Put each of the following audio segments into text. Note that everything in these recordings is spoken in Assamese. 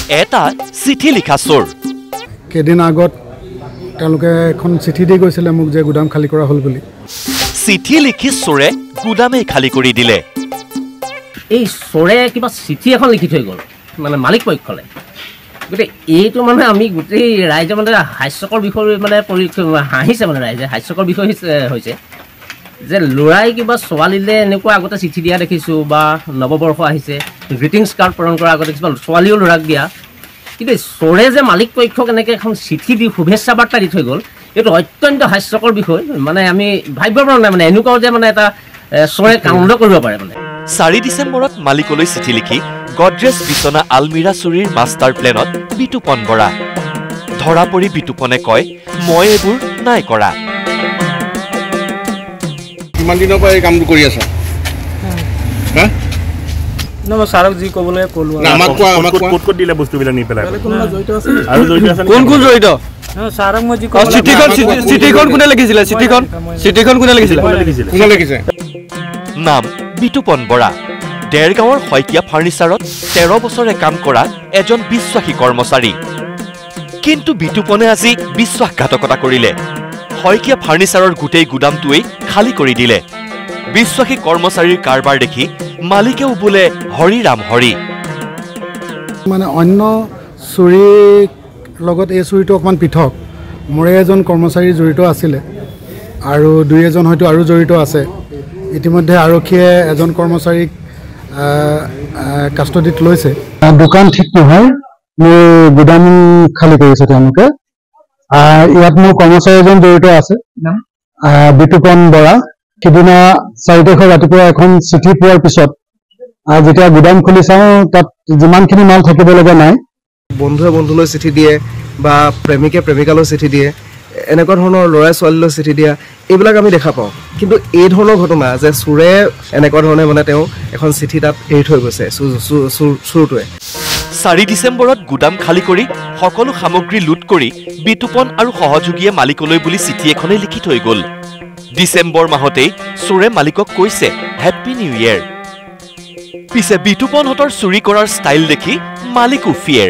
এটা চিঠি লিখা চোৰ। কেইদিন আগত তেওঁলোকে এখন চিঠি দি গৈছিলে মোক যে গুদাম খালী কৰা হ'ল বুলি। চিঠি লিখি চোৰে গুদামেই খালী কৰি দিলে। এই চোৰে কিবা চিঠি এখন লিখি থৈ গ'ল মানে মালিক পক্ষলৈ। গতিকে এইটো মানে আমি গোটেই ৰাইজে মানে হাস্যকৰ বিষয় মানে হাঁহিছে মানে ৰাইজে হাস্যকৰ বিষয় হৈছে যে ল'ৰাই কিবা ছোৱালীলৈ এনেকুৱা আগতে চিঠি দিয়া দেখিছোঁ বা নৱবৰ্ষ আহিছে গ্ৰিটিংছ কাৰ্ড প্ৰেৰণ কৰাৰ আগতে কিছুমান ছোৱালীও ল'ৰাক দিয়া, কিন্তু চোৰে যে মালিক পক্ষক এনেকৈ এখন চিঠি দি শুভেচ্ছা বাৰ্তা দি থৈ গ'ল এইটো অত্যন্ত হাস্যকৰ বিষয়। মানে আমি ভাবিব পৰা নাই মানে এনেকুৱাও যে মানে এটা চোৰে কাণ্ড কৰিব পাৰে। মানে 4 ডিচেম্বৰত মালিকলৈ চিঠি লিখি গডৰেজ বিচনা আলমিৰা চুৰিৰ মাষ্টাৰ প্লেনত বিতুপন বৰা। ধৰা পৰি বিতুপনে কয় মই এইবোৰ নাই কৰা। কিমান দিনৰ পৰা এই কামটো কৰি আছা? হা না মই ছাৰক যি ক'বলৈ ক'লো ক'ত দিলে বস্তুবিলাক নি পেলাই আৰু জড়িত আছে কোন কোন জড়িত ছাৰক মই যি চিঠিখন কোনে লিখিছিলে? চিঠিখন কোনে লিখিছিলে? কোনে লিখিছে? নাম বিতুপন বৰা। দেৰগাঁৱৰ শইকীয়া ফাৰ্ণিচাৰত 13 বছৰে কাম কৰা এজন বিশ্বাসী কৰ্মচাৰী। কিন্তু বিতুপনে আজি বিশ্বাসঘাতকতা কৰিলে। শইকীয়া ফাৰ্ণিচাৰৰ গোটেই গুদামটোৱেই খালী কৰি দিলে। বিশ্বাসী কৰ্মচাৰীৰ কাৰবাৰ দেখি মালিকেও বোলে হৰি ৰাম হৰি। মানে অন্য চুৰিৰ লগত এই চুৰিটো অকণমান পৃথক। মোৰে এজন কৰ্মচাৰী জড়িত আছিলে আৰু 2-এজন হয়তো আৰু জড়িত আছে। ইতিমধ্যে আৰক্ষীয়ে এজন কৰ্মচাৰীক কাষ্টডিত লৈছে। দোকান ঠিক নহয়, মোৰ গুদাম খালী কৰিছে তেওঁলোকে। ইয়াত মোৰ কৰ্মচাৰী এজন জড়িত আছে বিতুপন বৰা। সিদিনা 4 তাৰিখৰ ৰাতিপুৱা এখন চিঠি পোৱাৰ পিছত যেতিয়া গুদাম খুলি চাওঁ তাত যিমানখিনি মাল থাকিব লগা নাই। বন্ধুৱে বন্ধুলৈ চিঠি দিয়ে বা প্ৰেমিকে প্ৰেমিকালৈ চিঠি দিয়ে, এনেকুৱা ধৰণৰ ল'ৰাই ছোৱালীলৈ চিঠি দিয়া এইবিলাক আমি দেখা পাওঁ। কিন্তু এই ধৰণৰ ঘটনা যে চোৰে এনেকুৱা ধৰণে মানে তেওঁ এখন চিঠি তাত এৰি থৈ গৈছে চোৰটোৱে। 4 ডিচেম্বৰত গুদাম খালী কৰি সকলো সামগ্ৰী লুট কৰি বিতুপন আৰু সহযোগীয়ে মালিকলৈ বুলি চিঠি এখনে লিখি থৈ গ'ল। ডিচেম্বৰ মাহতেই চোৰে মালিকক কৈছে হেপ্পী নিউ ইয়েৰ। পিছে বিতুপনহঁতৰ চুৰি কৰাৰ ষ্টাইল দেখি মালিকো ফিয়েৰ।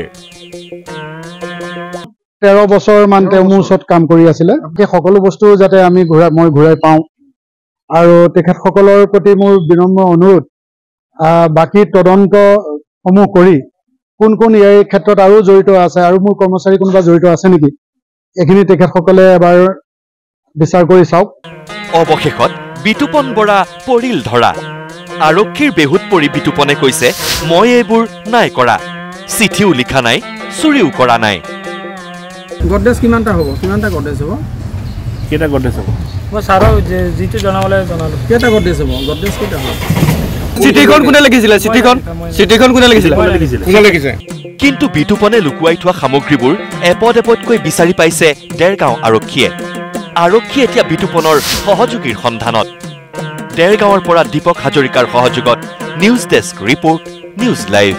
13 বছৰমান তেওঁ মোৰ ওচৰত কাম কৰি আছিলে। সেই সকলো বস্তু যাতে মই ঘূৰাই পাওঁ আৰু তেখেতসকলৰ প্ৰতি মোৰ বিনম্ৰ অনুৰোধ, বাকী তদন্তসমূহ কৰি কোন কোন এই ক্ষেত্ৰত আৰু জড়িত আছে আৰু মোৰ কৰ্মচাৰী কোনোবা জড়িত আছে নেকি এইখিনি তেখেতসকলে এবাৰ বিচাৰ কৰি চাওক। অৱশেষত বিতুপন বৰা পৰিল ধৰা। আৰক্ষীৰ বেহুত পৰি বিতুপনে কৈছে মই এইবোৰ নাই কৰা, চিঠিও লিখা নাই, চুৰিও কৰা নাই। গডৰেজ কিমানটা হ'ব? কিমানটা গডৰেজ হ'ব? কেইটা গডৰেজ হ'ব? মই ছাৰক যিটো জনাবলৈ জনালোঁ। কেইটা গডৰেজ হ'ব? গডৰেজ কেইটা হ'ব? চিঠিখন কোনে লিখিছিলে? চিঠিখন কোনে লিখিছিলে? কোনে লিখিছে? কিন্তু বিতুপনে লুকুৱাই থোৱা সামগ্ৰীবোৰ এপদ এপদকৈ বিচাৰি পাইছে দেৰগাঁও আৰক্ষীয়ে। আৰক্ষী এতিয়া বিতুপনৰ সহযোগীৰ সন্ধানত। দেৰগাঁৱৰ পৰা দীপক হাজৰিকাৰ সহযোগত news desk report, news live.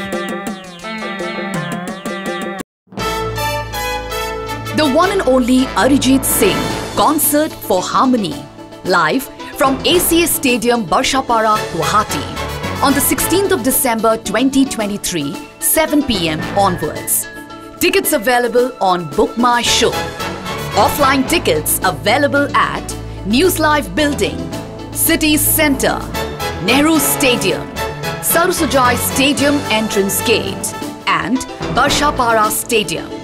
The one and only Arijit Singh Concert for Harmony, live from ACS Stadium, Barshapara, Guwahati, on the 16th of December 2023, 7 p.m. onwards. Tickets available on Book My Show. Offline tickets available at News Live Building, City Centre, Nehru Stadium, Sarusajai Stadium Entrance Gate, and Barshapara Stadium.